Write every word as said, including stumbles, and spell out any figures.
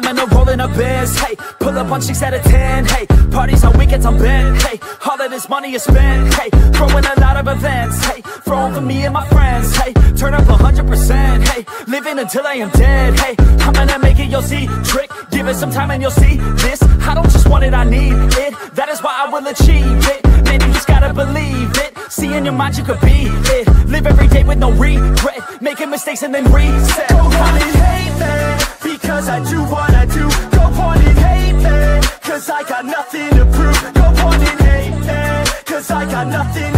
I'm in a rolling a biz, hey. Pull up on six out of ten, hey. Parties on weekends I'm bent, hey. All of this money is spent, hey. Throwing a lot of events, hey. Throwing for me and my friends, hey. Turn up one hundred percent, hey. Living until I am dead, hey. I'm gonna make it, you'll see. Trick, give it some time and you'll see. This, I don't just want it, I need it. That is why I will achieve it. Man, you just gotta believe it. See in your mind you could be it. Live every day with no regret. Making mistakes and then reset. Go on and hate me, because I do what I do. Go on and hate me, cause I got nothing to prove. Go on and hate me, cause I got nothing